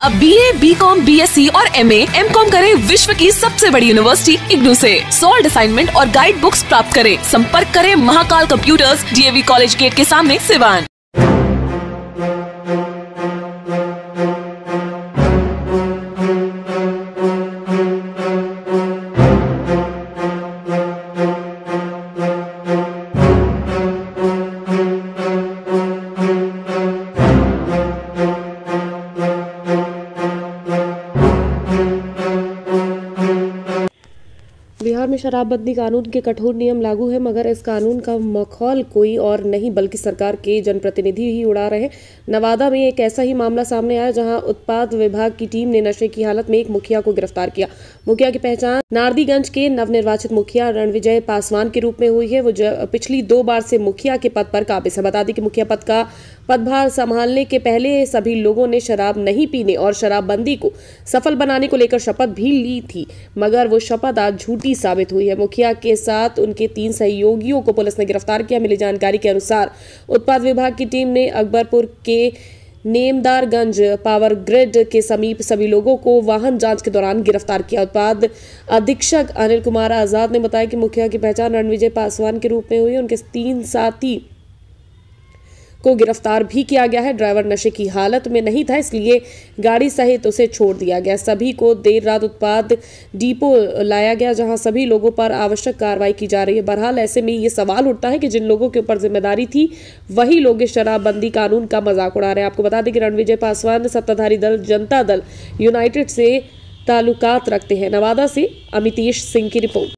अब BA, BCom, BSc और MA, MCom करें विश्व की सबसे बड़ी यूनिवर्सिटी इग्नू से। सॉल्ड असाइनमेंट और गाइड बुक्स प्राप्त करें। संपर्क करें Mahakal computers, DAV college gate के सामने, सिवान। बिहार में शराबबंदी कानून के कठोर नियम लागू है, मगर इस कानून का मखौल कोई और नहीं बल्कि सरकार के जनप्रतिनिधि ही उड़ा रहे हैं। नवादा में एक ऐसा ही मामला सामने आया जहां उत्पाद विभाग की टीम ने नशे की हालत में एक मुखिया को गिरफ्तार किया। मुखिया की पहचान नारदीगंज के नवनिर्वाचित मुखिया रणविजय पासवान के रूप में हुई है। वो पिछली 2 बार से मुखिया के पद पर काबिज है। बता दें कि मुखिया पद का पदभार संभालने के पहले सभी लोगों ने शराब नहीं पीने और शराबबंदी को सफल बनाने को लेकर शपथ भी ली थी, मगर वो शपथ आज झूठी साबित हुई है। मुखिया के साथ उनके 3 सहयोगियों को पुलिस ने गिरफ्तार किया। मिली जानकारी के अनुसार उत्पाद विभाग की टीम ने अकबरपुर के नेमदारगंज पावर ग्रिड के समीप सभी लोगों को वाहन जांच के दौरान गिरफ्तार किया। उत्पाद अधीक्षक अनिल कुमार आजाद ने बताया कि मुखिया की पहचान रणविजय पासवान के रूप में हुई। उनके 3 साथी को गिरफ्तार भी किया गया है। ड्राइवर नशे की हालत में नहीं था, इसलिए गाड़ी सहित उसे छोड़ दिया गया। सभी को देर रात उत्पाद डिपो लाया गया, जहां सभी लोगों पर आवश्यक कार्रवाई की जा रही है। बहरहाल ऐसे में ये सवाल उठता है कि जिन लोगों के ऊपर जिम्मेदारी थी वही लोग इस शराबबंदी कानून का मजाक उड़ा रहे हैं। आपको बता दें कि रणविजय पासवान सत्ताधारी दल जनता दल यूनाइटेड से ताल्लुकात रखते हैं। नवादा से अमितेश सिंह की रिपोर्ट।